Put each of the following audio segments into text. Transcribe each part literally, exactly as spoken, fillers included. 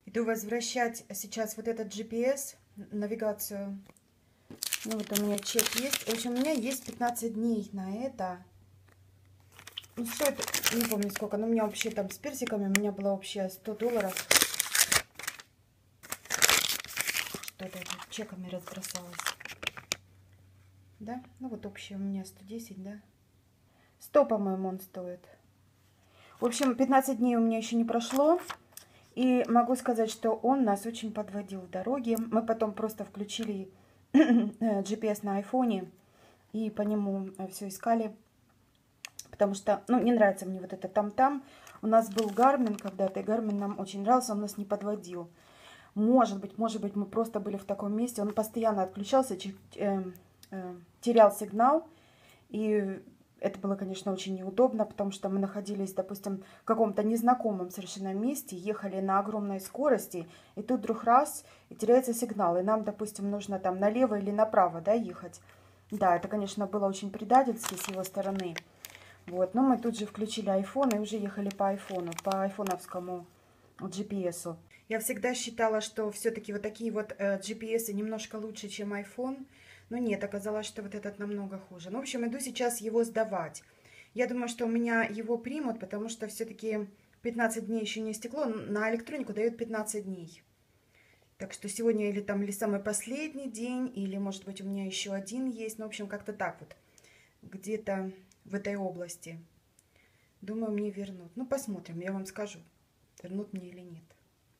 Иду возвращать сейчас вот этот джи пи эс, навигацию. Ну вот у меня чек есть. В общем, у меня есть пятнадцать дней на это. Ну, стоит, не помню сколько, но у меня вообще там с персиками, у меня было вообще сто долларов. Что-то чеками разбросалось. Да? Ну вот общее у меня сто десять, да? сто, по-моему, он стоит. В общем, пятнадцать дней у меня еще не прошло. И могу сказать, что он нас очень подводил в дороге. Мы потом просто включили джи пи эс на айфоне и по нему все искали. Потому что, ну, не нравится мне вот это там-там. У нас был Garmin когда-то, и Garmin нам очень нравился, он нас не подводил. Может быть, может быть, мы просто были в таком месте. Он постоянно отключался, э, э, терял сигнал. И это было, конечно, очень неудобно, потому что мы находились, допустим, в каком-то незнакомом совершенно месте, ехали на огромной скорости, и тут вдруг раз, и теряется сигнал, и нам, допустим, нужно там налево или направо, да, ехать. Да, это, конечно, было очень предательски с его стороны. Вот, но мы тут же включили iPhone и уже ехали по айфону, по айфоновскому джи пи эс. Я всегда считала, что все-таки вот такие вот джи пи эс немножко лучше, чем iPhone. Но нет, оказалось, что вот этот намного хуже. Ну, в общем, иду сейчас его сдавать. Я думаю, что у меня его примут, потому что все-таки пятнадцать дней еще не истекло. На электронику дают пятнадцать дней. Так что сегодня или там или самый последний день, или, может быть, у меня еще один есть. Ну, в общем, как-то так вот. Где-то в этой области. Думаю, мне вернут. Ну, посмотрим, я вам скажу, вернут мне или нет.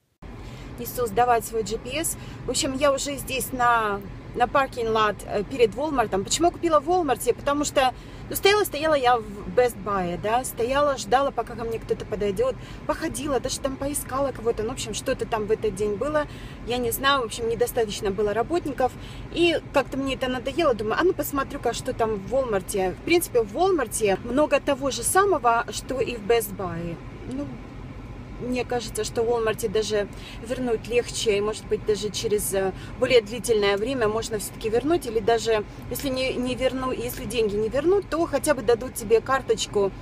Несу сдавать свой джи пи эс. В общем, я уже здесь на, на паркинг-лот перед Walmart. Почему купила в Walmart? Потому что ну, стояла, стояла я в Best Buy, да, стояла, ждала, пока ко мне кто-то подойдет, походила, даже там поискала кого-то. Ну, в общем, что-то там в этот день было, я не знаю, в общем, недостаточно было работников. И как-то мне это надоело, думаю, а ну посмотрю-ка, что там в Walmart. В принципе, в Walmart много того же самого, что и в Best Buy. Ну, мне кажется, что в Walmart даже вернуть легче, и, может быть, даже через более длительное время можно все-таки вернуть, или даже, если не, не верну, если деньги не вернут, то хотя бы дадут тебе карточку,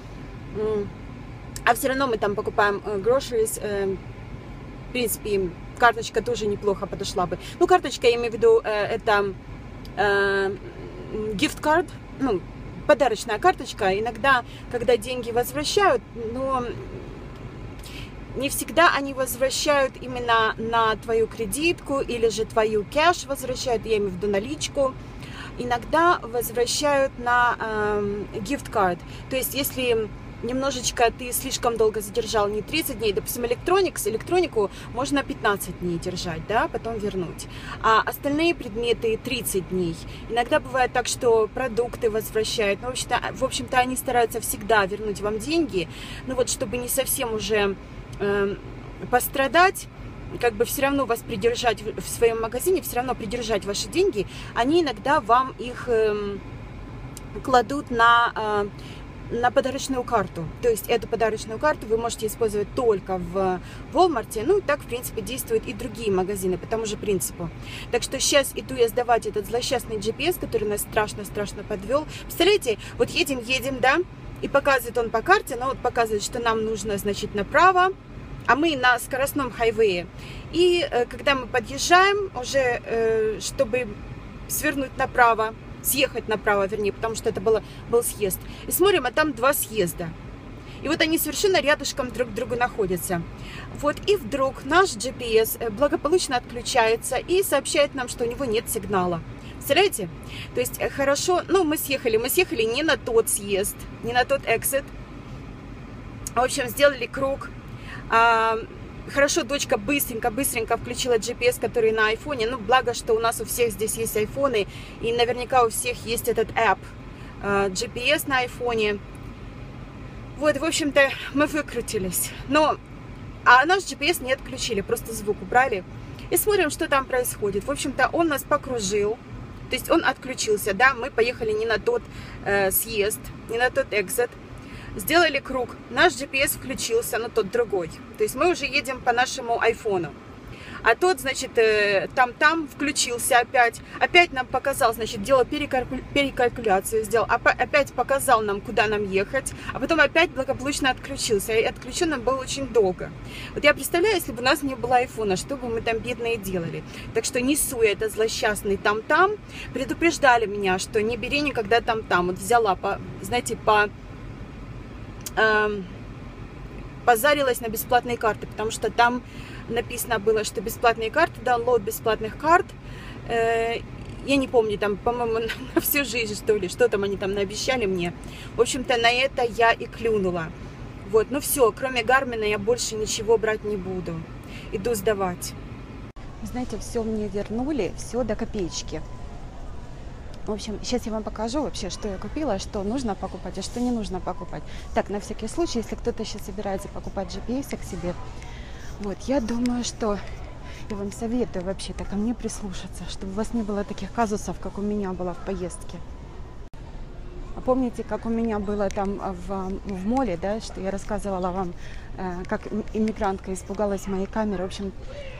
а все равно мы там покупаем groceries, в принципе, карточка тоже неплохо подошла бы. Ну, карточка, я имею в виду, это gift card, ну, подарочная карточка. Иногда, когда деньги возвращают, но не всегда они возвращают именно на твою кредитку или же твою кэш возвращают, я имею в виду наличку. Иногда возвращают на э, gift card. То есть, если немножечко ты слишком долго задержал, не тридцать дней, допустим, электроникс, электронику можно пятнадцать дней держать, да, потом вернуть. А остальные предметы тридцать дней. Иногда бывает так, что продукты возвращают. Ну, в общем-то, в общем-то, они стараются всегда вернуть вам деньги. Ну, вот, чтобы не совсем уже пострадать, как бы все равно вас придержать в своем магазине, все равно придержать ваши деньги, они иногда вам их э, кладут на, э, на подарочную карту. То есть эту подарочную карту вы можете использовать только в Walmart. Ну и так, в принципе, действуют и другие магазины по тому же принципу. Так что сейчас иду я сдавать этот злосчастный джи пи эс, который нас страшно-страшно подвел. Представляете, вот едем, едем, да, и показывает он по карте, но вот показывает, что нам нужно, значит, направо, а мы на скоростном хайвее. И э, когда мы подъезжаем, уже, э, чтобы свернуть направо, съехать направо, вернее, потому что это было, был съезд. И смотрим, а там два съезда. И вот они совершенно рядышком друг к другу находятся. Вот, и вдруг наш джи пи эс благополучно отключается и сообщает нам, что у него нет сигнала. Представляете? То есть хорошо, ну мы съехали, мы съехали не на тот съезд, не на тот экзит. В общем, сделали круг. А, хорошо, дочка быстренько-быстренько включила джи пи эс, который на айфоне. Ну, благо, что у нас у всех здесь есть айфоны, и наверняка у всех есть этот app а, джи пи эс на айфоне. Вот, в общем-то, мы выкрутились. Но, а наш джи пи эс не отключили, просто звук убрали. И смотрим, что там происходит. В общем-то, он нас покружил. То есть он отключился, да, мы поехали не на тот э, съезд, не на тот экзит. Сделали круг, наш джи пи эс включился, но тот другой. То есть мы уже едем по нашему айфону. А тот, значит, там-там включился опять. Опять нам показал, значит, делал перекалькуля... перекалькуляцию, сделал. Опять показал нам, куда нам ехать. А потом опять благополучно отключился. И отключен он был очень долго. Вот я представляю, если бы у нас не было айфона, что бы мы там бедные делали. Так что несу я этот злосчастный там-там. Предупреждали меня, что не бери никогда там-там. Вот взяла, по, знаете, по... Эм, позарилась на бесплатные карты, потому что там написано было, что бесплатные карты, download бесплатных карт. Э, я не помню, там, по-моему, на всю жизнь, что ли, что там они там наобещали мне. В общем-то, на это я и клюнула. Вот, ну все, кроме Гармина я больше ничего брать не буду. Иду сдавать. Знаете, все мне вернули, все до копеечки. В общем, сейчас я вам покажу вообще, что я купила, что нужно покупать, а что не нужно покупать. Так, на всякий случай, если кто-то сейчас собирается покупать джи пи эс к себе, вот, я думаю, что я вам советую вообще-то ко мне прислушаться, чтобы у вас не было таких казусов, как у меня было в поездке. А помните, как у меня было там в, в моле, да, что я рассказывала вам, э, как иммигрантка испугалась моей камеры. В общем,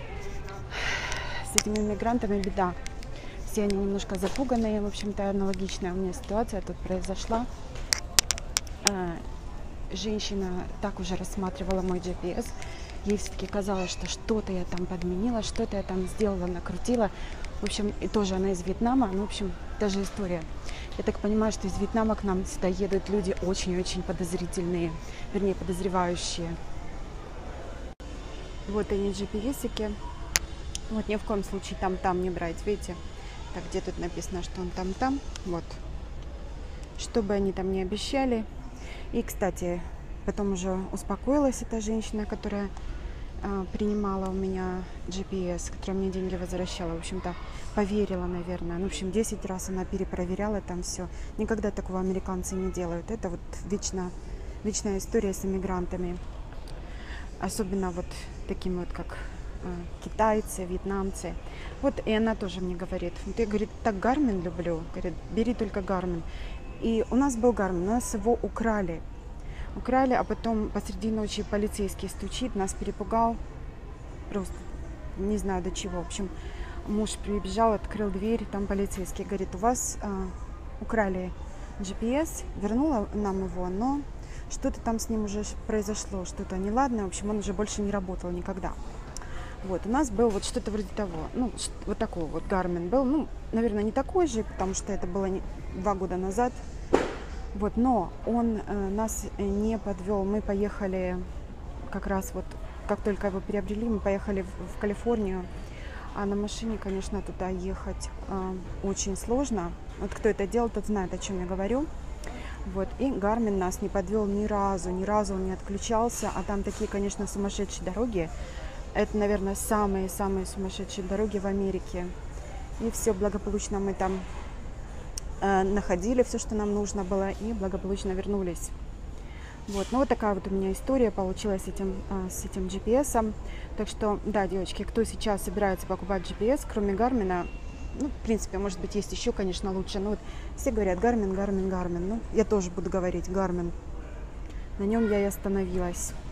с этими иммигрантами беда. Все они немножко запуганные, в общем-то, аналогичная у меня ситуация тут произошла. Э, женщина так уже рассматривала мой джи пи эс. Ей все-таки казалось, что что-то я там подменила, что-то я там сделала, накрутила. В общем, и тоже она из Вьетнама. Ну, в общем, та же история. Я так понимаю, что из Вьетнама к нам сюда едут люди очень-очень подозрительные, вернее, подозревающие. Вот они, джи пи эсики. Вот ни в коем случае там-там не брать, видите? Так, где тут написано, что он там-там? Вот. Что бы они там ни обещали. И, кстати, потом уже успокоилась эта женщина, которая э, принимала у меня джи пи эс, которая мне деньги возвращала. В общем-то, поверила, наверное. Ну, в общем, десять раз она перепроверяла там все. Никогда такого американцы не делают. Это вот вечно, вечная история с иммигрантами. Особенно вот такими вот, как э, китайцы, вьетнамцы. Вот и она тоже мне говорит, ты, говорит, так Гармин люблю. Говорит, бери только Гармин. И у нас был Гармин, у нас его украли. Украли, а потом посреди ночи полицейский стучит, нас перепугал. Просто не знаю до чего. В общем, муж прибежал, открыл дверь, там полицейский говорит, у вас э, украли джи пи эс, вернула нам его, но что-то там с ним уже произошло, что-то неладное. В общем, он уже больше не работал никогда. Вот, у нас был вот что-то вроде того, ну, вот такой вот Гармин был, ну, наверное, не такой же, потому что это было не, два года назад. Вот, но он э, нас не подвел. Мы поехали как раз вот, как только его приобрели, мы поехали в, в Калифорнию. А на машине, конечно, туда ехать э, очень сложно. Вот кто это делал, тот знает, о чем я говорю. Вот, и Гармин нас не подвел ни разу, ни разу он не отключался. А там такие, конечно, сумасшедшие дороги. Это, наверное, самые-самые сумасшедшие дороги в Америке. И все благополучно мы там э, находили все, что нам нужно было, и благополучно вернулись. Вот, ну вот такая вот у меня история получилась с этим, э, с этим джи пи эс. Так что, да, девочки, кто сейчас собирается покупать джи пи эс, кроме Гармина, ну, в принципе, может быть, есть еще, конечно, лучше. Но вот все говорят Гармин, Гармин, Гармин. Ну, я тоже буду говорить Гармин. На нем я и остановилась.